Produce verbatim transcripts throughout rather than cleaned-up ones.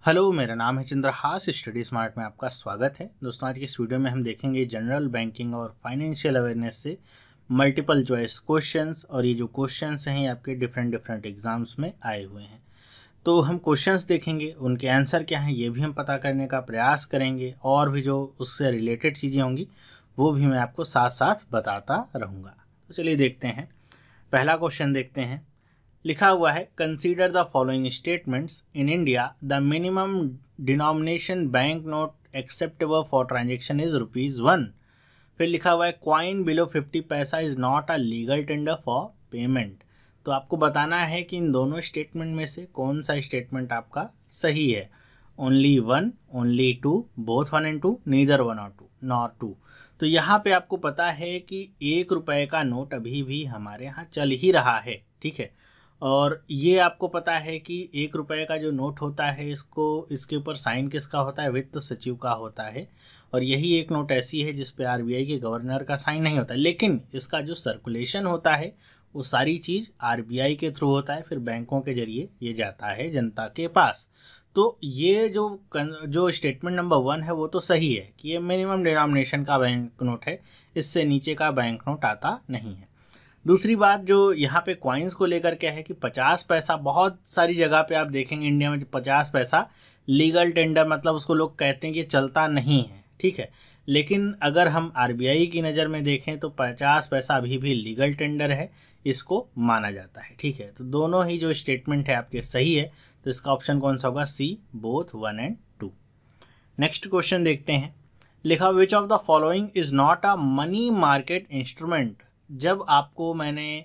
Hello, मेरा नाम है चंद्रहास। स्टडी स्मार्ट में आपका स्वागत है। दोस्तों, आज की इस वीडियो में हम देखेंगे जनरल बैंकिंग और फाइनेंशियल अवेयरनेस से मल्टीपल चॉइस क्वेश्चंस। और ये जो क्वेश्चंस हैं आपके डिफरेंट डिफरेंट एग्जाम्स में आए हुए हैं, तो हम क्वेश्चंस देखेंगे, उनके आंसर क्या हैं ये भी हम पता करने का प्रयास करेंगे, और भी जो उससे रिलेटेड चीज़ें होंगी वो भी मैं आपको साथ साथ बताता रहूँगा। तो चलिए देखते हैं। पहला क्वेश्चन देखते हैं। लिखा हुआ है, consider the following statements. In India the minimum denomination bank note acceptable for transaction is rupees one. फिर लिखा हुआ है, coin below fifty paisa is not a legal tender for payment. तो आपको बताना है कि इन दोनों स्टेटमेंट में से कौन सा स्टेटमेंट आपका सही है। Only one, only two, both one and two, neither one और टू, नॉर टू। तो यहाँ पे आपको पता है कि एक रुपए का नोट अभी भी हमारे यहाँ चल ही रहा है, ठीक है। और ये आपको पता है कि एक रुपए का जो नोट होता है, इसको इसके ऊपर साइन किसका होता है? वित्त सचिव का होता है। और यही एक नोट ऐसी है जिस पे आरबीआई के गवर्नर का साइन नहीं होता, लेकिन इसका जो सर्कुलेशन होता है वो सारी चीज़ आरबीआई के थ्रू होता है, फिर बैंकों के जरिए ये जाता है जनता के पास। तो ये जो जो स्टेटमेंट नंबर वन है वो तो सही है कि ये मिनिमम डिनोमिनेशन का बैंक नोट है, इससे नीचे का बैंक नोट आता नहीं है। दूसरी बात जो यहाँ पे कॉइन्स को लेकर क्या है कि पचास पैसा, बहुत सारी जगह पे आप देखेंगे इंडिया में पचास पैसा लीगल टेंडर, मतलब उसको लोग कहते हैं कि चलता नहीं है, ठीक है। लेकिन अगर हम आरबीआई की नज़र में देखें तो पचास पैसा अभी भी लीगल टेंडर है, इसको माना जाता है, ठीक है। तो दोनों ही जो स्टेटमेंट है आपके सही है, तो इसका ऑप्शन कौन सा होगा? C, both one and two. Next question देखते हैं। लिखा, which of the following is not a money market instrument. जब आपको मैंने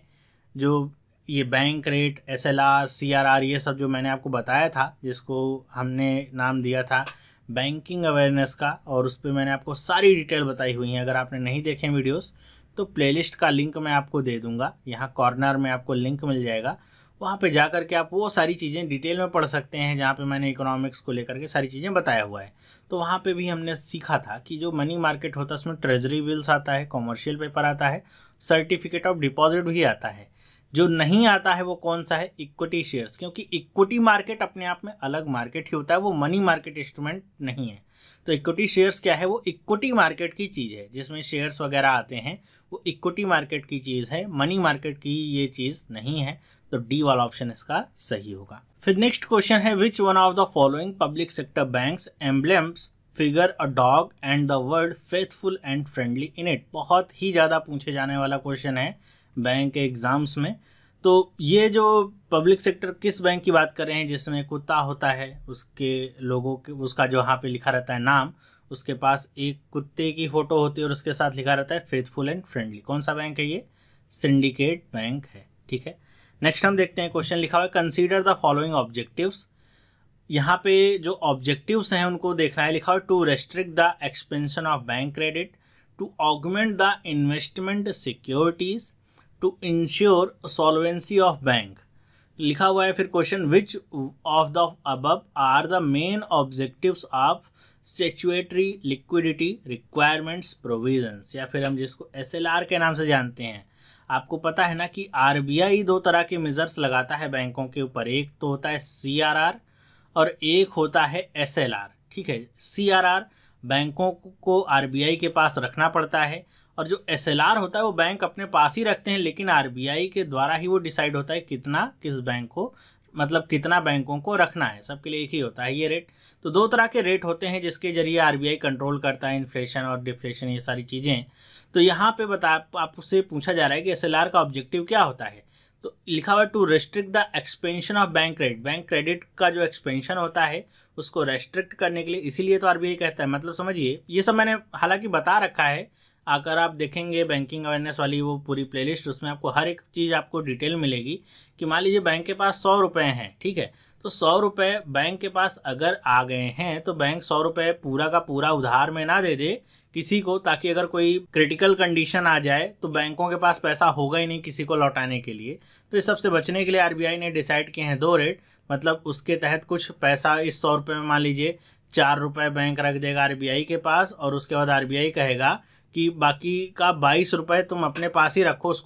जो ये बैंक रेट, एसएलआर, सीआरआर, ये सब जो मैंने आपको बताया था, जिसको हमने नाम दिया था बैंकिंग अवेयरनेस का, और उस पर मैंने आपको सारी डिटेल बताई हुई है। अगर आपने नहीं देखे वीडियोस तो प्लेलिस्ट का लिंक मैं आपको दे दूंगा, यहाँ कॉर्नर में आपको लिंक मिल जाएगा, वहाँ पे जा कर के आप वो सारी चीज़ें डिटेल में पढ़ सकते हैं, जहाँ पे मैंने इकोनॉमिक्स को लेकर के सारी चीज़ें बताया हुआ है। तो वहाँ पे भी हमने सीखा था कि जो मनी मार्केट होता है उसमें ट्रेजरी बिल्स आता है, कॉमर्शियल पेपर आता है, सर्टिफिकेट ऑफ डिपॉजिट भी आता है। जो नहीं आता है वो कौन सा है? इक्विटी शेयर्स, क्योंकि इक्विटी मार्केट अपने आप में अलग मार्केट ही होता है, वो मनी मार्केट इंस्ट्रूमेंट नहीं है। तो इक्विटी शेयर्स क्या है? वो इक्विटी मार्केट की चीज़ है, जिसमें शेयर्स वगैरह आते हैं, वो इक्विटी मार्केट की चीज़ है, मनी मार्केट की ये चीज़ नहीं है। तो डी वाला ऑप्शन इसका सही होगा। फिर नेक्स्ट क्वेश्चन है, which one of the following public sector banks emblems figure a dog and the word faithful and friendly in it. बहुत ही ज़्यादा पूछे जाने वाला क्वेश्चन है बैंक के एग्जाम्स में। तो ये जो पब्लिक सेक्टर किस बैंक की बात कर रहे हैं जिसमें कुत्ता होता है, उसके लोगों के, उसका जो यहाँ पे लिखा रहता है नाम, उसके पास एक कुत्ते की फोटो होती है और उसके साथ लिखा रहता है फेथफुल एंड फ्रेंडली। कौन सा बैंक है ये? सिंडिकेट बैंक है, ठीक है। नेक्स्ट हम देखते हैं, क्वेश्चन लिखा हुआ है, कंसीडर द फॉलोइंग ऑब्जेक्टिव्स। यहाँ पे जो ऑब्जेक्टिव्स हैं उनको देखना है। लिखा हुआ है, to restrict the expansion of bank credit, to augment the investment securities, to insure solvency of bank. लिखा हुआ है फिर question, which of the above are the main objectives of statutory liquidity requirements provisions, या फिर हम जिसको SLR के नाम से जानते हैं। आपको पता है ना कि आरबीआई दो तरह के मेजर्स लगाता है बैंकों के ऊपर, एक तो होता है सीआरआर और एक होता है एसएलआर, ठीक है। सीआरआर बैंकों को आरबीआई के पास रखना पड़ता है, और जो एसएलआर होता है वो बैंक अपने पास ही रखते हैं, लेकिन आरबीआई के द्वारा ही वो डिसाइड होता है कितना किस बैंक को, मतलब कितना बैंकों को रखना है। सबके लिए एक ही होता है ये रेट। तो दो तरह के रेट होते हैं जिसके जरिए आरबीआई कंट्रोल करता है इन्फ्लेशन और डिफ्लेशन, ये सारी चीज़ें। तो यहाँ पे बता आपसे पूछा जा रहा है कि एसएलआर का ऑब्जेक्टिव क्या होता है। तो लिखा हुआ, to restrict the expansion of bank credit. Bank credit का जो एक्सपेंशन होता है उसको रेस्ट्रिक्ट करने के लिए, इसीलिए तो आरबीआई कहता है, मतलब समझिए ये सब मैंने हालांकि बता रखा है। अगर आप देखेंगे बैंकिंग अवेयरनेस वाली वो पूरी प्लेलिस्ट, उसमें आपको हर एक चीज़ आपको डिटेल मिलेगी कि मान लीजिए बैंक के पास सौ रुपये हैं, ठीक है। तो सौ रुपये बैंक के पास अगर आ गए हैं तो बैंक सौ रुपये पूरा का पूरा उधार में ना दे दे किसी को, ताकि अगर कोई क्रिटिकल कंडीशन आ जाए तो बैंकों के पास पैसा होगा ही नहीं किसी को लौटाने के लिए। तो इस सबसे बचने के लिए आरबीआई ने डिसाइड किए हैं दो रेट, मतलब उसके तहत कुछ पैसा इस सौ रुपये में मान लीजिए चार रुपये बैंक रख देगा आरबीआई के पास, और उसके बाद आरबीआई कहेगा कि बाकी का बाईस रुपये तुम अपने पास ही रखो, उसको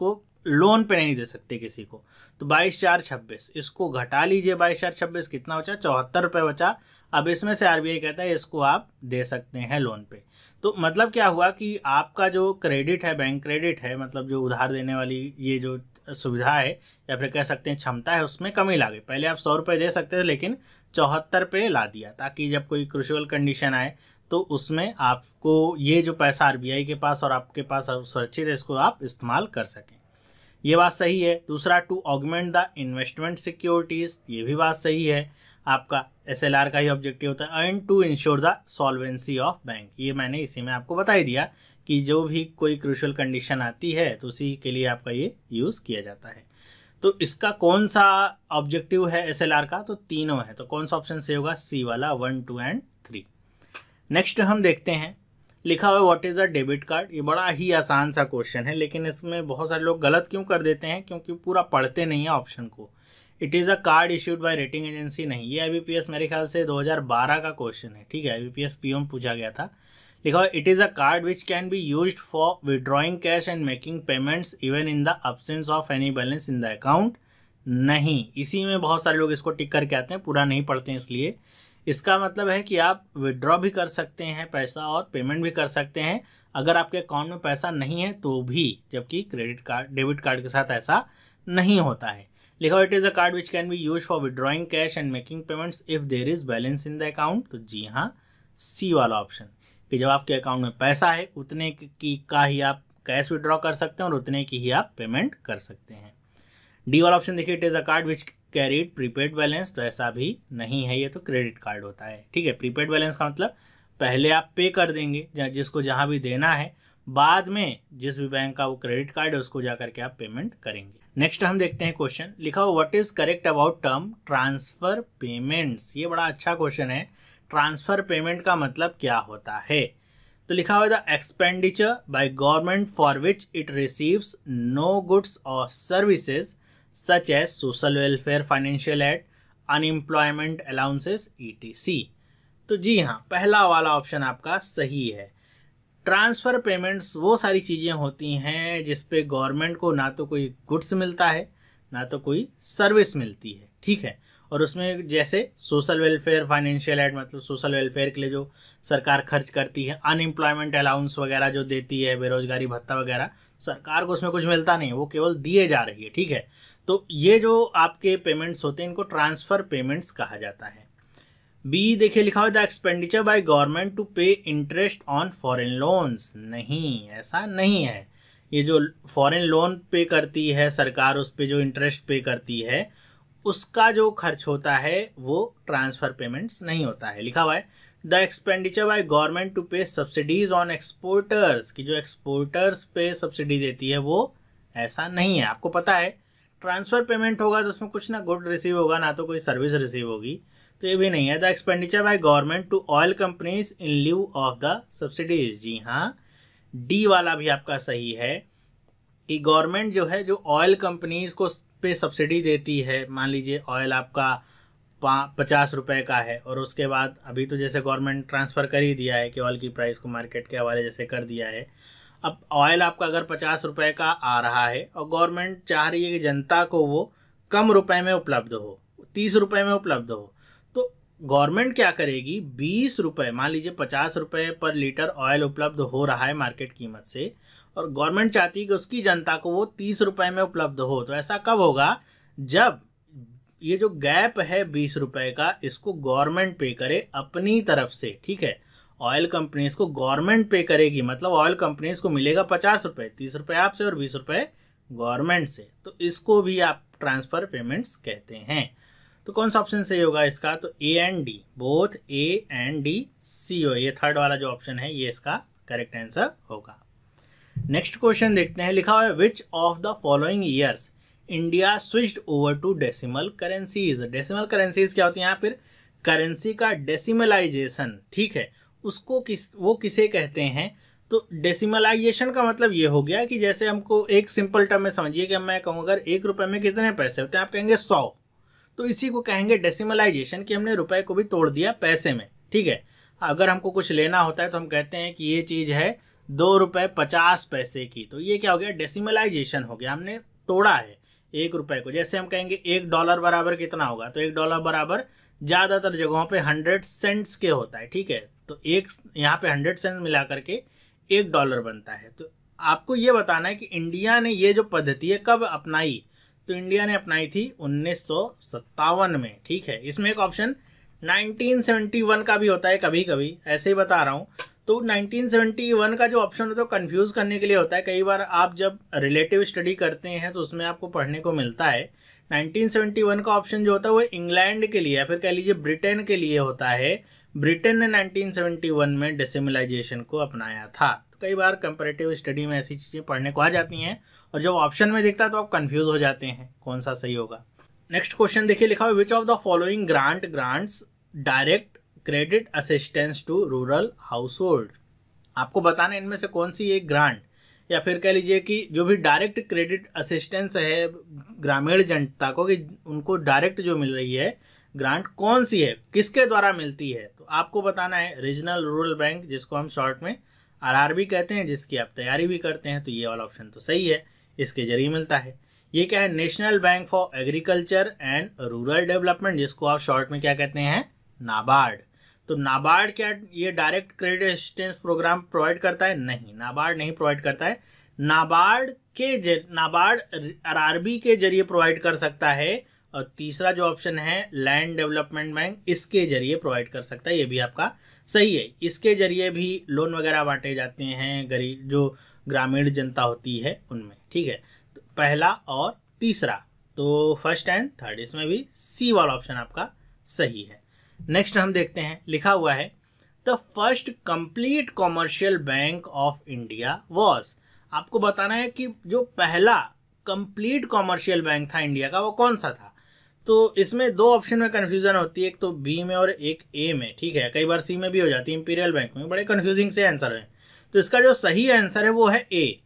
लोन पे नहीं दे सकते किसी को। तो बाईस चार छब्बीस, इसको घटा लीजिए, बाईस चार छब्बीस कितना बचा, चौहत्तर रुपये बचा। अब इसमें से आरबीआई कहता है इसको आप दे सकते हैं लोन पे। तो मतलब क्या हुआ कि आपका जो क्रेडिट है, बैंक क्रेडिट है, मतलब जो उधार देने वाली ये जो सुविधा है या फिर कह सकते हैं क्षमता है, उसमें कमी ला गई। पहले आप सौ रुपये दे सकते थे, लेकिन चौहत्तर पे ला दिया, ताकि जब कोई क्रूशियल कंडीशन आए तो उसमें आपको ये जो पैसा आरबीआई के पास और आपके पास सुरक्षित है, इसको आप इस्तेमाल कर सकें। ये बात सही है। दूसरा, to augment the investment securities, ये भी बात सही है। आपका एसएलआर का ही ऑब्जेक्टिव होता है। And to insure the solvency of bank, ये मैंने इसी में आपको बता ही दिया कि जो भी कोई क्रूशियल कंडीशन आती है तो उसी के लिए आपका ये यूज़ किया जाता है। तो इसका कौन सा ऑब्जेक्टिव है एसएलआर का, तो तीनों है। तो कौन सा ऑप्शन सही होगा, सी वाला, one two and three. Next हम देखते हैं, लिखा हुआ है what is a debit card. ये बड़ा ही आसान सा क्वेश्चन है, लेकिन इसमें बहुत सारे लोग गलत क्यों कर देते हैं, क्योंकि पूरा पढ़ते नहीं है ऑप्शन को। It is a card issued by rating agency, नहीं, ये आईबीपीएस मेरे ख्याल से दो हज़ार बारह का क्वेश्चन है, ठीक है, आईबीपीएस पीओ में पूछा गया था। लिखा हुआ it is a card which can be used for withdrawing cash and making payments even in the absence of any balance in the account, नहीं, इसी में बहुत सारे लोग इसको टिक करके आते हैं, पूरा नहीं पढ़ते हैं। इसलिए इसका मतलब है कि आप विड्रॉ भी कर सकते हैं पैसा और पेमेंट भी कर सकते हैं अगर आपके अकाउंट में पैसा नहीं है तो भी, जबकि क्रेडिट कार्ड डेबिट कार्ड के साथ ऐसा नहीं होता है। लिखा it is a card which can be use for withdrawing cash and making payments if there is balance in the account, तो जी हाँ, सी वाला ऑप्शन, कि जब आपके अकाउंट में पैसा है उतने की का ही आप कैश विड्रॉ कर सकते हैं और उतने की ही आप पेमेंट कर सकते हैं। डी वाला ऑप्शन देखिए, it is a card which carried prepaid balance, तो ऐसा भी नहीं है, ये तो क्रेडिट कार्ड होता है, ठीक है। प्रीपेड बैलेंस का मतलब पहले आप पे कर देंगे जिसको जहाँ भी देना है, बाद में जिस भी बैंक का वो क्रेडिट कार्ड है उसको जा करके आप पेमेंट करेंगे। नेक्स्ट हम देखते हैं क्वेश्चन, लिखा हुआ what is correct about term transfer payments. ये बड़ा अच्छा क्वेश्चन है। ट्रांसफर पेमेंट का मतलब क्या होता है, तो लिखा हुआ the expenditure by government for which it receives no goods और services such as social welfare, financial aid, unemployment allowances, etc. तो जी हाँ, पहला वाला ऑप्शन आपका सही है। ट्रांसफ़र पेमेंट्स वो सारी चीज़ें होती हैं जिस पे गवर्नमेंट को ना तो कोई गुड्स मिलता है ना तो कोई सर्विस मिलती है, ठीक है। और उसमें जैसे सोशल वेलफेयर, फाइनेंशियल एड, मतलब सोशल वेलफेयर के लिए जो सरकार खर्च करती है, अनएम्प्लॉयमेंट अलाउंस वगैरह जो देती है, बेरोजगारी भत्ता वगैरह, सरकार को उसमें कुछ मिलता नहीं है, वो केवल दिए जा रही है, ठीक है। तो ये जो आपके पेमेंट्स होते हैं इनको ट्रांसफ़र पेमेंट्स कहा जाता है। बी देखिए, लिखा हुआ the expenditure by government to pay interest on foreign loans, नहीं, ऐसा नहीं है। ये जो फॉरेन लोन पे करती है सरकार, उस पे जो इंटरेस्ट पे करती है उसका जो खर्च होता है वो ट्रांसफ़र पेमेंट्स नहीं होता है। लिखा हुआ है the expenditure by government to pay subsidies on exporters, की जो एक्सपोर्टर्स पे सब्सिडी देती है वो, ऐसा नहीं है। आपको पता है ट्रांसफ़र पेमेंट होगा तो उसमें कुछ ना गुड रिसीव होगा ना तो कोई सर्विस रिसीव होगी, तो ये भी नहीं है। The expenditure by government to oil companies in lieu of the subsidies, जी हाँ, डी वाला भी आपका सही है कि गवर्नमेंट जो है जो ऑयल कंपनीज को पे सब्सिडी देती है, मान लीजिए ऑयल आपका पचास रुपए का है और उसके बाद अभी तो जैसे गवर्नमेंट ट्रांसफ़र कर ही दिया है कि ऑयल की प्राइस को मार्केट के हवाले जैसे कर दिया है। अब ऑयल आपका अगर पचास रुपए का आ रहा है और गवर्नमेंट चाह रही है कि जनता को वो कम रुपए में उपलब्ध हो, तीस रुपए में उपलब्ध हो, तो गवर्नमेंट क्या करेगी, बीस रुपये, मान लीजिए पचास रुपये पर लीटर ऑयल उपलब्ध हो रहा है मार्केट कीमत से, और गवर्नमेंट चाहती है कि उसकी जनता को वो तीस रुपये में उपलब्ध हो। तो ऐसा कब होगा, जब ये जो गैप है बीस रुपये का, इसको गवर्नमेंट पे करे अपनी तरफ से, ठीक है। ऑयल कंपनीज को गवर्नमेंट पे करेगी, मतलब ऑयल कंपनीज को मिलेगा पचास रुपये, तीस रुपये आपसे और बीस रुपये गवर्नमेंट से, तो इसको भी आप ट्रांसफ़र पेमेंट्स कहते हैं। तो कौन सा ऑप्शन सही होगा इसका, तो A and D, both A and D C हो, ये थर्ड वाला जो ऑप्शन है ये इसका करेक्ट आंसर होगा। नेक्स्ट क्वेश्चन देखते हैं, लिखा हुआ है which of the following years India switched over to decimal currencies. Decimal currencies क्या होती हैं, यहाँ फिर करेंसी का डेसिमलाइजेशन, ठीक है, उसको किस वो किसे कहते हैं। तो डेसिमलाइजेशन का मतलब ये हो गया कि जैसे हमको एक सिंपल टर्म में समझिए कि मैं कहूँ अगर एक रुपये में कितने पैसे होते हैं, आप कहेंगे सौ, तो इसी को कहेंगे डेसिमलाइजेशन, कि हमने रुपए को भी तोड़ दिया पैसे में, ठीक है। अगर हमको कुछ लेना होता है तो हम कहते हैं कि ये चीज़ है दो रुपये पचास पैसे की, तो ये क्या हो गया, डेसिमलाइजेशन हो गया, हमने तोड़ा है एक रुपए को। जैसे हम कहेंगे एक डॉलर बराबर कितना होगा, तो एक डॉलर बराबर ज़्यादातर जगहों पे हंड्रेड सेंट्स के होता है, ठीक है। तो एक यहाँ पे हंड्रेड सेंट मिला करके एक डॉलर बनता है। तो आपको ये बताना है कि इंडिया ने ये जो पद्धति है कब अपनाई, तो इंडिया ने अपनाई थी उन्नीस सौ सत्तावन में, ठीक है। इसमें एक ऑप्शन नाइनटीन सेवेंटी वन का भी होता है कभी कभी, ऐसे ही बता रहा हूँ। तो नाइनटीन सेवेंटी वन का जो ऑप्शन होता है वो कंफ्यूज करने के लिए होता है। कई बार आप जब रिलेटिव स्टडी करते हैं तो उसमें आपको पढ़ने को मिलता है नाइनटीन सेवेंटी वन का ऑप्शन जो होता है वो इंग्लैंड के लिए या फिर कह लीजिए ब्रिटेन के लिए होता है। ब्रिटेन ने नाइनटीन सेवेंटी वन में डेसिमलाइजेशन को अपनाया था। तो कई बार कंपैरेटिव स्टडी में ऐसी चीज़ें पढ़ने को आ जाती हैं और जब ऑप्शन में दिखता है तो आप कंफ्यूज हो जाते हैं कौन सा सही होगा। नेक्स्ट क्वेश्चन देखिए, लिखा हुआ which of the following grant grants direct credit assistance to rural household. आपको बताना इनमें से कौन सी एक ग्रांट या फिर कह लीजिए कि जो भी डायरेक्ट क्रेडिट असिस्टेंस है ग्रामीण जनता को, कि उनको डायरेक्ट जो मिल रही है ग्रांट कौन सी है, किसके द्वारा मिलती है। तो आपको बताना है रीजनल रूरल बैंक, जिसको हम शॉर्ट में आरआरबी कहते हैं, जिसकी आप तैयारी भी करते हैं। तो ये वाला ऑप्शन तो सही है, इसके जरिए मिलता है। ये क्या है, National Bank for Agriculture and Rural Development, जिसको आप शॉर्ट में क्या कहते हैं, नाबार्ड। तो नाबार्ड क्या ये direct credit assistance programme provide करता है? नहीं, नाबार्ड नहीं प्रोवाइड करता है। नाबार्ड के जर नाबार्ड आरआरबी के जरिए प्रोवाइड कर सकता है। और तीसरा जो ऑप्शन है लैंड डेवलपमेंट बैंक, इसके जरिए प्रोवाइड कर सकता है। ये भी आपका सही है, इसके जरिए भी लोन वगैरह बांटे जाते हैं गरीब जो ग्रामीण जनता होती है उनमें, ठीक है। तो पहला और तीसरा, तो फर्स्ट एंड थर्ड, इसमें भी सी वाला ऑप्शन आपका सही है। नेक्स्ट हम देखते हैं, लिखा हुआ है the first complete commercial bank of India was. आपको बताना है कि जो पहला कंप्लीट कॉमर्शियल बैंक था इंडिया का वो कौन सा था। तो इसमें दो ऑप्शन में कन्फ्यूजन होती है, एक तो बी में और एक ए में, ठीक है। कई बार सी में भी हो जाती है, इंपीरियल बैंक में। बड़े कन्फ्यूजिंग से आंसर है। तो इसका जो सही आंसर है वो है A,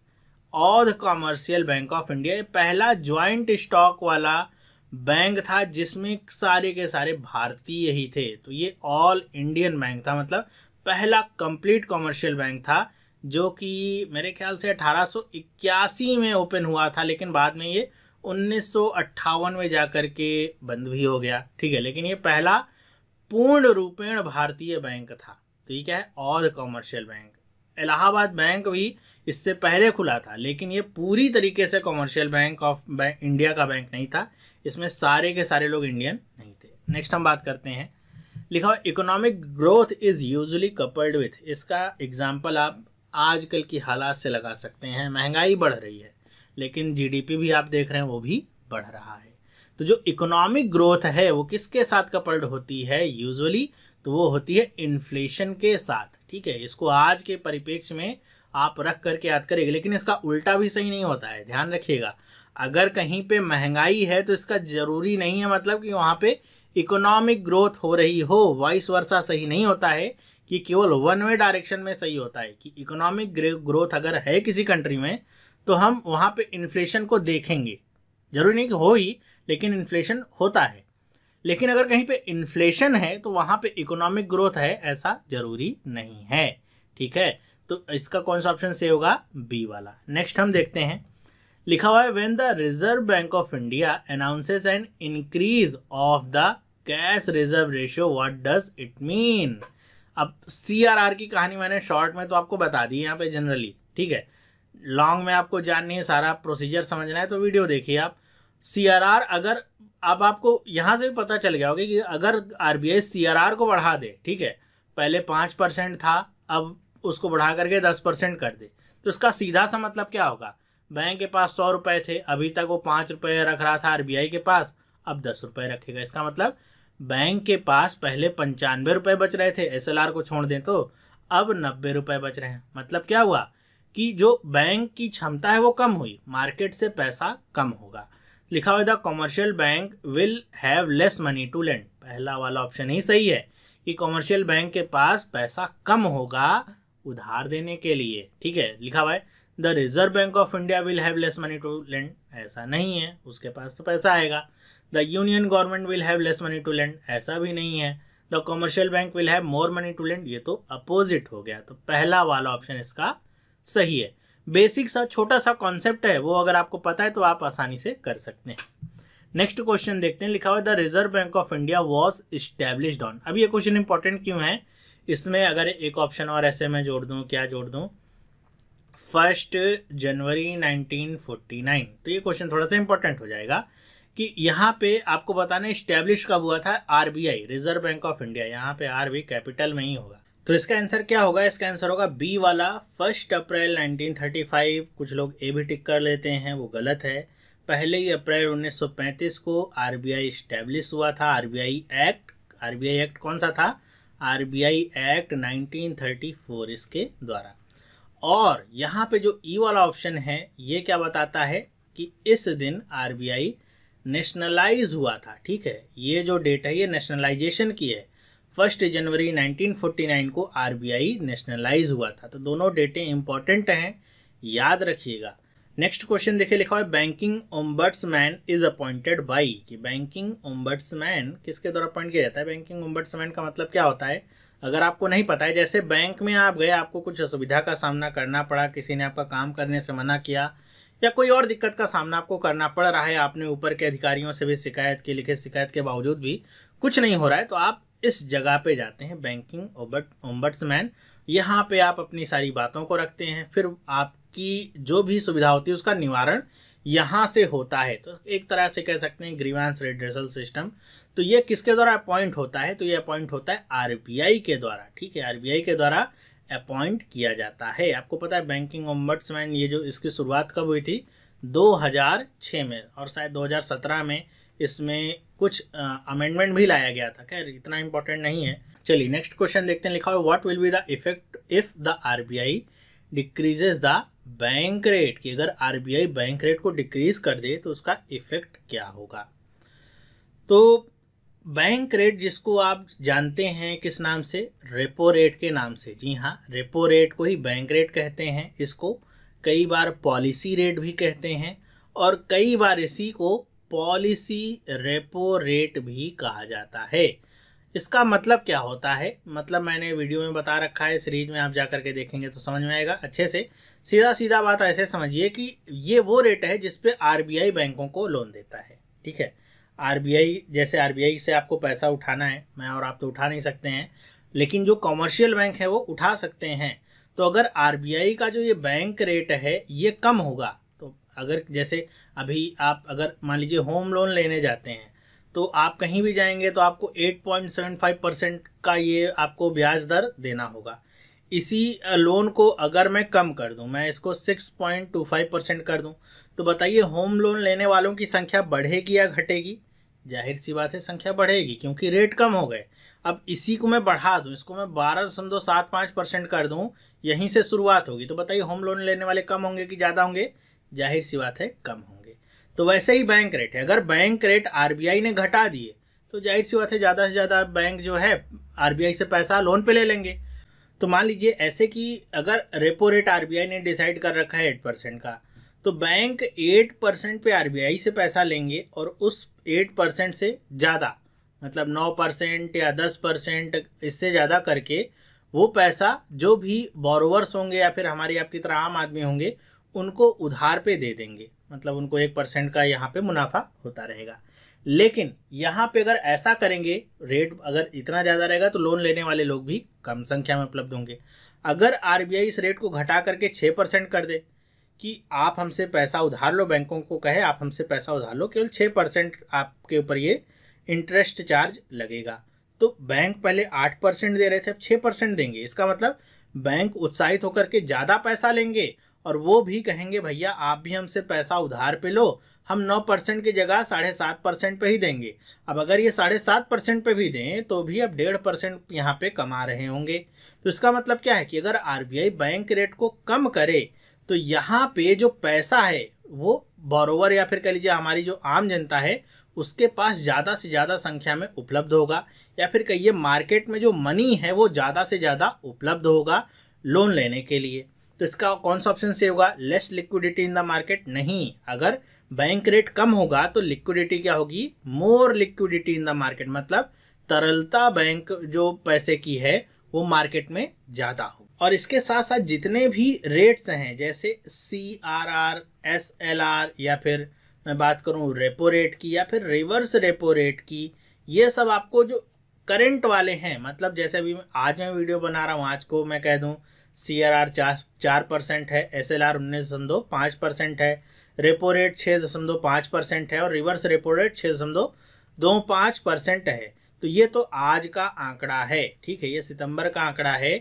Oudh commercial bank of India. ये पहला ज्वाइंट स्टॉक वाला बैंक था जिसमें सारे के सारे भारतीय ही थे। तो ये ऑल इंडियन बैंक था, मतलब पहला कंप्लीट कॉमर्शियल बैंक था, जो कि मेरे ख्याल से अठारह सौ इक्यासी में ओपन हुआ था, लेकिन बाद में ये उन्नीस सौ अट्ठावन में जाकर के बंद भी हो गया, ठीक है। लेकिन ये पहला पूर्ण रूपेण भारतीय बैंक था। तो ये क्या है, Oudh commercial bank. Allahabad bank भी इससे पहले खुला था, लेकिन ये पूरी तरीके से commercial bank of bank India का बैंक नहीं था। इसमें सारे के सारे लोग इंडियन नहीं थे। नेक्स्ट हम बात करते हैं, लिखा हुआ economic growth is usually coupled with. इसका एग्जाम्पल आप आजकल की हालात से लगा सकते हैं। महंगाई बढ़ रही है, लेकिन जीडीपी भी आप देख रहे हैं वो भी बढ़ रहा है। तो जो इकोनॉमिक ग्रोथ है वो किसके साथ कपल्ड होती है यूजुअली, तो वो होती है इन्फ्लेशन के साथ, ठीक है। इसको आज के परिप्रेक्ष्य में आप रख करके याद करेंगे, लेकिन इसका उल्टा भी सही नहीं होता है, ध्यान रखिएगा। अगर कहीं पे महंगाई है तो इसका जरूरी नहीं है मतलब कि वहाँ पे इकोनॉमिक ग्रोथ हो रही हो, वाइस वर्सा सही नहीं होता है कि केवल वन वे डायरेक्शन में सही होता है कि इकोनॉमिक ग्रोथ अगर है किसी कंट्री में तो हम वहाँ पे इन्फ्लेशन को देखेंगे। जरूरी नहीं कि हो ही, लेकिन इन्फ्लेशन होता है। लेकिन अगर कहीं पे इन्फ्लेशन है तो वहाँ पे इकोनॉमिक ग्रोथ है, ऐसा जरूरी नहीं है, ठीक है। तो इसका कौन सा ऑप्शन से होगा, बी वाला। नेक्स्ट हम देखते हैं, लिखा हुआ है when the Reserve Bank of India announces an increase of the cash reserve ratio what does it mean. अब सीआरआर की कहानी मैंने शॉर्ट में तो आपको बता दी यहाँ पे जनरली, ठीक है। लॉन्ग में आपको जाननी है, सारा प्रोसीजर समझना है तो वीडियो देखिए आप। सीआरआर अगर अब आपको यहाँ से भी पता चल गया होगा कि अगर आरबीआई सीआरआर को बढ़ा दे, ठीक है, पहले पाँच परसेंट था अब उसको बढ़ा करके दस परसेंट कर दे, तो इसका सीधा सा मतलब क्या होगा, बैंक के पास सौ रुपये थे, अभी तक वो पाँच रुपये रख रहा था आरबीआई के पास, अब दस रुपये रखेगा। इसका मतलब बैंक के पास पहले पंचानवे रुपये बच रहे थे, एसएलआर को छोड़ दें तो अब नब्बे रुपये बच रहे हैं। मतलब क्या हुआ कि जो बैंक की क्षमता है वो कम हुई, मार्केट से पैसा कम होगा। लिखा हुआ the commercial bank will have less money to lend. पहला वाला ऑप्शन ही सही है कि कॉमर्शियल बैंक के पास पैसा कम होगा उधार देने के लिए, ठीक है। लिखा हुआ है the Reserve Bank of India will have less money to lend, ऐसा नहीं है, उसके पास तो पैसा आएगा। The union government will have less money to lend, ऐसा भी नहीं है। The commercial bank will have more money to lend, ये तो अपोजिट हो गया। तो पहला वाला ऑप्शन इसका सही है। बेसिक सा छोटा सा कॉन्सेप्ट है, वो अगर आपको पता है तो आप आसानी से कर सकते हैं। नेक्स्ट क्वेश्चन देखते हैं, लिखा हुआ the Reserve Bank of India was established on. अब ये क्वेश्चन इंपॉर्टेंट क्यों है, इसमें अगर एक ऑप्शन और ऐसे मैं जोड़ दूं, क्या जोड़ दूं, first January nineteen forty nine, तो ये क्वेश्चन थोड़ा सा इंपॉर्टेंट हो जाएगा कि यहाँ पे आपको बताना इस्टेब्लिश कब हुआ था, RBI, Reserve Bank of India, यहाँ पे आर भी कैपिटल में ही होगा। तो इसका आंसर क्या होगा, इसका आंसर होगा बी वाला, first April nineteen thirty five. कुछ लोग ए भी टिक कर लेते हैं, वो गलत है। पहले ही अप्रैल उन्नीस सौ पैंतीस को आरबीआई इस्टेब्लिश हुआ था। आरबीआई एक्ट, आरबीआई एक्ट कौन सा था, RBI act nineteen thirty four, इसके द्वारा। और यहाँ पे जो ई वाला ऑप्शन है ये क्या बताता है कि इस दिन आरबीआई नेशनलाइज हुआ था। ठीक है, ये जो डेट है ये नेशनलाइजेशन की है, first January nineteen forty nine को आरबीआई नेशनलाइज हुआ था। तो दोनों डेटें इंपॉर्टेंट हैं, याद रखिएगा। नेक्स्ट क्वेश्चन देखिए, लिखा हुआ है banking ombudsman is appointed by, कि बैंकिंग ओम्बड्समैन किसके द्वारा अपॉइंट किया जाता है। बैंकिंग ओम्बड्समैन का मतलब क्या होता है, अगर आपको नहीं पता है, जैसे बैंक में आप गए, आपको कुछ असुविधा का सामना करना पड़ा, किसी ने आपका काम करने से मना किया या कोई और दिक्कत का सामना आपको करना पड़ रहा है, आपने ऊपर के अधिकारियों से भी शिकायत की, लिखित शिकायत के बावजूद भी कुछ नहीं हो रहा है, तो आप इस जगह पे जाते हैं, बैंकिंग ओम्बड्समैन। यहाँ पे आप अपनी सारी बातों को रखते हैं, फिर आपकी जो भी सुविधा होती है उसका निवारण यहाँ से होता है। तो एक तरह से कह सकते हैं ग्रीवांस रेड्रेसल सिस्टम। तो ये किसके द्वारा अपॉइंट होता है, तो ये अपॉइंट होता है आरबीआई के द्वारा। ठीक है, आरबीआई के द्वारा अपॉइंट किया जाता है। आपको पता है बैंकिंग ओम्बड्समैन, ये जो इसकी शुरुआत कब हुई थी, दो हज़ार छह में, और शायद दो हज़ार सत्रह में इसमें कुछ अमेंडमेंट भी लाया गया था। खैर इतना इंपॉर्टेंट नहीं है। चलिए नेक्स्ट क्वेश्चन देखते हैं, लिखा हुआ what will be the effect if the RBI decreases the bank rate, कि अगर आरबीआई बैंक रेट को डिक्रीज कर दे तो उसका इफेक्ट क्या होगा। तो बैंक रेट जिसको आप जानते हैं किस नाम से, रेपो रेट के नाम से। जी हाँ, रेपो रेट को ही बैंक रेट कहते हैं। इसको कई बार पॉलिसी रेट भी कहते हैं और कई बार इसी को पॉलिसी रेपो रेट भी कहा जाता है। इसका मतलब क्या होता है, मतलब मैंने वीडियो में बता रखा है, सीरीज में आप जा करके देखेंगे तो समझ में आएगा अच्छे से। सीधा सीधा बात ऐसे समझिए कि ये वो रेट है जिस पे आरबीआई बैंकों को लोन देता है। ठीक है, आरबीआई, जैसे आरबीआई से आपको पैसा उठाना है, मैं और आप तो उठा नहीं सकते हैं, लेकिन जो कॉमर्शियल बैंक है वो उठा सकते हैं। तो अगर आरबीआई का जो ये बैंक रेट है ये कम होगा, तो अगर जैसे अभी आप अगर मान लीजिए होम लोन लेने जाते हैं, तो आप कहीं भी जाएंगे तो आपको आठ पॉइंट सात पाँच परसेंट का ये आपको ब्याज दर देना होगा। इसी लोन को अगर मैं कम कर दूं, मैं इसको छह पॉइंट दो पाँच परसेंट कर दूं, तो बताइए होम लोन लेने वालों की संख्या बढ़ेगी या घटेगी। जाहिर सी बात है संख्या बढ़ेगी, क्योंकि रेट कम हो गए। अब इसी को मैं बढ़ा दूं, इसको मैं बारह दशमलव सात पाँच परसेंट कर दूं, यहीं से शुरुआत होगी। तो बताइए होम लोन लेने वाले कम होंगे कि ज़्यादा होंगे, जाहिर सी बात है कम होंगे। तो वैसे ही बैंक रेट है, अगर बैंक रेट आरबीआई ने घटा दिए तो जाहिर सी बात है ज़्यादा से ज़्यादा बैंक जो है आरबीआई से पैसा लोन पे ले लेंगे। तो मान लीजिए ऐसे कि अगर रेपो रेट आरबीआई ने डिसाइड कर रखा है आठ परसेंट का, तो बैंक आठ परसेंट पे आरबीआई से पैसा लेंगे और उस आठ परसेंट से ज़्यादा, मतलब नौ परसेंट या दस परसेंट इससे ज़्यादा करके वो पैसा जो भी बोरोवर्स होंगे या फिर हमारी आपकी तरह आम आदमी होंगे उनको उधार पे दे देंगे। मतलब उनको एक परसेंट का यहाँ पे मुनाफा होता रहेगा। लेकिन यहाँ पे अगर ऐसा करेंगे, रेट अगर इतना ज़्यादा रहेगा तो लोन लेने वाले लोग भी कम संख्या में उपलब्ध होंगे। अगर आरबीआई इस रेट को घटा करके छः परसेंट कर दे कि आप हमसे पैसा उधार लो, बैंकों को कहे आप हमसे पैसा उधार लो, केवल छः परसेंट आपके ऊपर ये इंटरेस्ट चार्ज लगेगा। तो बैंक पहले आठ परसेंट दे रहे थे, अब छः परसेंट देंगे। इसका मतलब बैंक उत्साहित होकर के ज़्यादा पैसा लेंगे और वो भी कहेंगे भैया आप भी हमसे पैसा उधार पे लो, हम नौ परसेंट की जगह साढ़े सात परसेंट पे ही देंगे। अब अगर ये साढ़े सात परसेंट पे भी दें तो भी अब डेढ़ परसेंट यहाँ पे कमा रहे होंगे। तो इसका मतलब क्या है कि अगर आरबीआई बैंक रेट को कम करे तो यहाँ पे जो पैसा है वो बोरोवर या फिर कह लीजिए हमारी जो आम जनता है उसके पास ज़्यादा से ज़्यादा संख्या में उपलब्ध होगा, या फिर कहिए मार्केट में जो मनी है वो ज़्यादा से ज़्यादा उपलब्ध होगा लोन लेने के लिए। तो इसका कौन सा ऑप्शन से होगा, less liquidity in the market. नहीं, अगर बैंक रेट कम होगा तो लिक्विडिटी क्या होगी, more liquidity in the market, मतलब तरलता बैंक जो पैसे की है वो मार्केट में ज़्यादा हो। और इसके साथ साथ जितने भी रेट्स हैं जैसे C R R, S L R, या फिर मैं बात करूं रेपो रेट की या फिर रिवर्स रेपो रेट की, ये सब आपको जो करंट वाले हैं, मतलब जैसे अभी आज मैं वीडियो बना रहा हूँ, आज को मैं कह दूं सी आर आर चार चार परसेंट है, एस एल आर उन्नीस दशमलव पाँच परसेंट है, रेपो रेट छः दशमलव पाँच परसेंट है और रिवर्स रेपो रेट छः दशमलव दो पाँच परसेंट है। तो ये तो आज का आंकड़ा है, ठीक है, ये सितंबर का आंकड़ा है।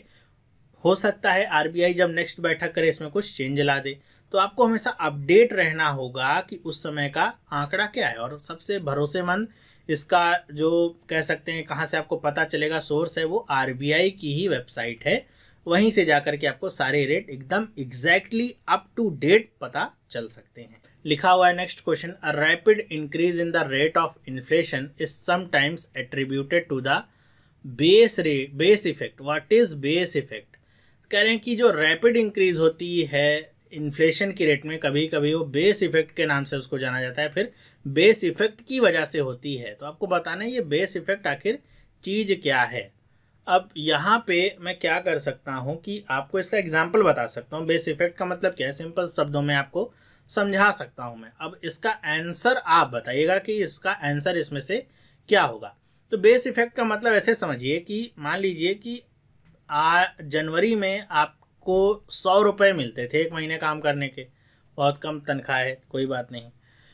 हो सकता है आरबीआई जब नेक्स्ट बैठक करे इसमें कुछ चेंज ला दे, तो आपको हमेशा अपडेट रहना होगा कि उस समय का आंकड़ा क्या है। और सबसे भरोसेमंद इसका जो कह सकते हैं कहाँ से आपको पता चलेगा सोर्स है, वो आरबीआई की ही वेबसाइट है। वहीं से जाकर के आपको सारे रेट एकदम एग्जैक्टली अप टू डेट पता चल सकते हैं। लिखा हुआ है next question, a rapid increase in the rate of inflation is sometimes attributed to the base rate base effect. What is base effect? कह रहे हैं कि जो रैपिड इंक्रीज होती है इन्फ्लेशन की रेट में, कभी कभी वो बेस इफेक्ट के नाम से उसको जाना जाता है, फिर बेस इफेक्ट की वजह से होती है। तो आपको बताना है ये बेस इफेक्ट आखिर चीज़ क्या है। अब यहाँ पे मैं क्या कर सकता हूँ कि आपको इसका एग्जाम्पल बता सकता हूँ। बेस इफेक्ट का मतलब क्या है, सिंपल शब्दों में आपको समझा सकता हूँ मैं। अब इसका आंसर आप बताइएगा कि इसका आंसर इसमें से क्या होगा। तो बेस इफेक्ट का मतलब ऐसे समझिए कि मान लीजिए कि आ जनवरी में आपको सौ रुपये मिलते थे एक महीने काम करने के, बहुत कम तनख्वाह है, कोई बात नहीं।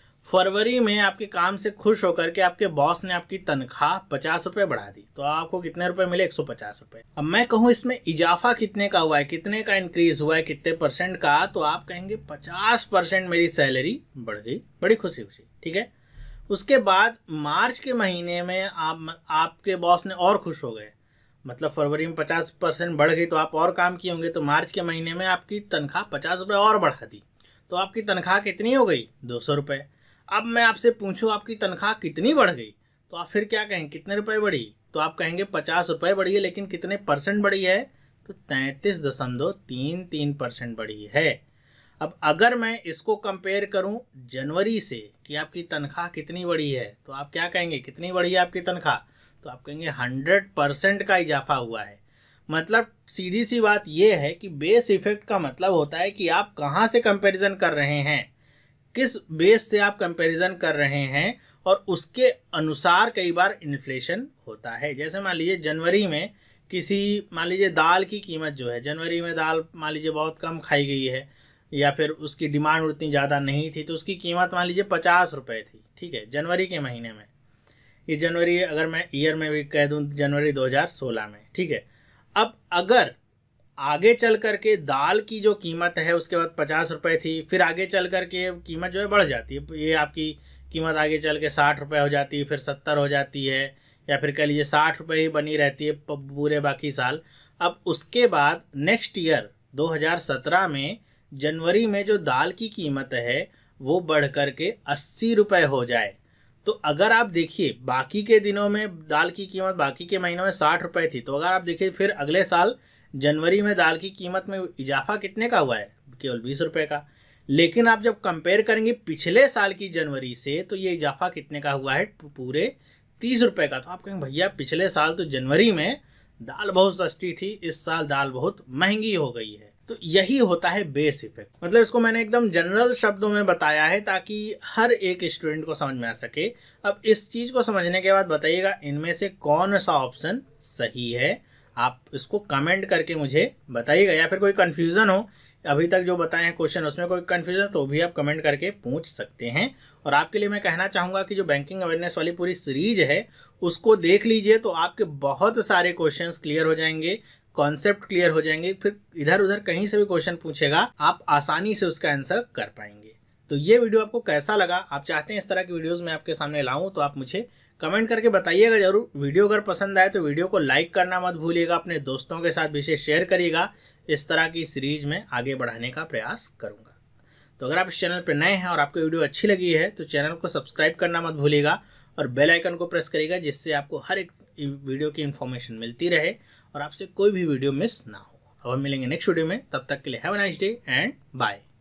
फरवरी में आपके काम से खुश होकर के आपके बॉस ने आपकी तनख्वाह पचास रुपये बढ़ा दी, तो आपको कितने रुपए मिले? एक सौ पचास रुपये। अब मैं कहूँ इसमें इजाफा कितने का हुआ है, कितने का इंक्रीज हुआ है, कितने परसेंट का, तो आप कहेंगे पचास परसेंट मेरी सैलरी बढ़ गई, बड़ी खुशी खुशी, ठीक है। उसके बाद मार्च के महीने में आप आपके बॉस ने और खुश हो गए, मतलब फरवरी में पचास परसेंट बढ़ गई तो आप और काम किए होंगे, तो मार्च के महीने में आपकी तनख्वाह पचास रुपये और बढ़ा दी, तो आपकी तनख्वाह कितनी हो गई? दो सौ रुपये। अब मैं आपसे पूछूं आपकी तनख्वाह कितनी बढ़ गई, तो आप फिर क्या कहेंगे, कितने रुपए बढ़ी? तो आप कहेंगे पचास रुपये बढ़ी है, लेकिन कितने परसेंट बढ़ी है? तो तैंतीस दशमलव तीन तीन परसेंट बढ़ी है। अब अगर मैं इसको कंपेयर करूं जनवरी से कि आपकी तनख्वाह कितनी बढ़ी है, तो आप क्या कहेंगे, कितनी बढ़ी है आपकी तनख्वाह? तो आप कहेंगे हंड्रेड परसेंट का इजाफा हुआ है। मतलब सीधी सी बात यह है कि बेस इफेक्ट का मतलब होता है कि आप कहाँ से कंपैरिजन कर रहे हैं, किस बेस से आप कंपैरिजन कर रहे हैं, और उसके अनुसार कई बार इन्फ्लेशन होता है। जैसे मान लीजिए जनवरी में किसी, मान लीजिए दाल की कीमत जो है, जनवरी में दाल मान लीजिए बहुत कम खाई गई है, या फिर उसकी डिमांड उतनी ज़्यादा नहीं थी, तो उसकी कीमत मान लीजिए पचास रुपये थी, ठीक है, जनवरी के महीने में। ये जनवरी, अगर मैं ईयर में भी कह दूं जनवरी दो हज़ार सोलह में, ठीक है। अब अगर आगे चल करके दाल की जो कीमत है उसके बाद पचास रुपये थी, फिर आगे चल करके कीमत जो है बढ़ जाती है, ये आपकी कीमत आगे चल के साठ रुपये हो जाती है, फिर सत्तर हो जाती है, या फिर कह लीजिए साठ रुपये ही बनी रहती है पूरे बाकी साल। अब उसके बाद नेक्स्ट ईयर दो हज़ार सत्रह में जनवरी में जो दाल की कीमत है वो बढ़ करके अस्सी रुपये हो जाए, तो अगर आप देखिए बाकी के दिनों में दाल की कीमत बाकी के महीनों में साठ रुपये थी, तो अगर आप देखिए फिर अगले साल जनवरी में दाल की कीमत में इजाफा कितने का हुआ है? केवल बीस रुपये का। लेकिन आप जब कंपेयर करेंगे पिछले साल की जनवरी से, तो ये इजाफा कितने का हुआ है? पूरे तीस रुपये का। तो आप कहेंगे भैया पिछले साल तो जनवरी में दाल बहुत सस्ती थी, इस साल दाल बहुत महंगी हो गई है। तो यही होता है बेस इफेक्ट। मतलब इसको मैंने एकदम जनरल शब्दों में बताया है ताकि हर एक स्टूडेंट को समझ में आ सके। अब इस चीज़ को समझने के बाद बताइएगा इनमें से कौन सा ऑप्शन सही है, आप इसको कमेंट करके मुझे बताइएगा। या फिर कोई कन्फ्यूज़न हो, अभी तक जो बताए हैं क्वेश्चन उसमें कोई कन्फ्यूज़न, तो भी आप कमेंट करके पूछ सकते हैं। और आपके लिए मैं कहना चाहूँगा कि जो बैंकिंग अवेयरनेस वाली पूरी सीरीज है उसको देख लीजिए, तो आपके बहुत सारे क्वेश्चंस क्लियर हो जाएंगे, कॉन्सेप्ट क्लियर हो जाएंगे, फिर इधर उधर कहीं से भी क्वेश्चन पूछेगा आप आसानी से उसका आंसर कर पाएंगे। तो ये वीडियो आपको कैसा लगा, आप चाहते हैं इस तरह की वीडियोस मैं आपके सामने लाऊं, तो आप मुझे कमेंट करके बताइएगा जरूर। वीडियो अगर पसंद आए तो वीडियो को लाइक करना मत भूलिएगा, अपने दोस्तों के साथ विशेष शेयर करिएगा। इस तरह की सीरीज में आगे बढ़ाने का प्रयास करूँगा। तो अगर आप इस चैनल पर नए हैं और आपको वीडियो अच्छी लगी है तो चैनल को सब्सक्राइब करना मत भूलिएगा और बेल आइकन को प्रेस करिएगा, जिससे आपको हर एक वीडियो की इन्फॉर्मेशन मिलती रहे और आपसे कोई भी वीडियो मिस ना हो। अब हम मिलेंगे नेक्स्ट वीडियो में, तब तक के लिए have a nice day and bye.